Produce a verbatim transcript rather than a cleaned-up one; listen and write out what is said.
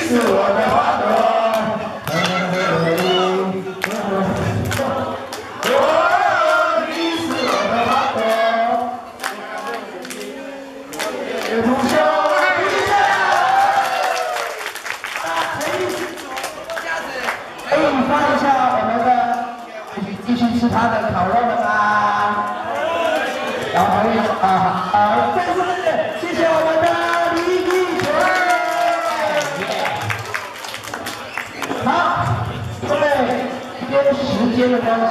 是我的花朵。哦，你是我的花朵。不朽的一生。可以放一下我们的，继续吃他的烤肉了吗？然后可以啊啊，再次谢谢我们的李义全。好，因为今天时间的关系。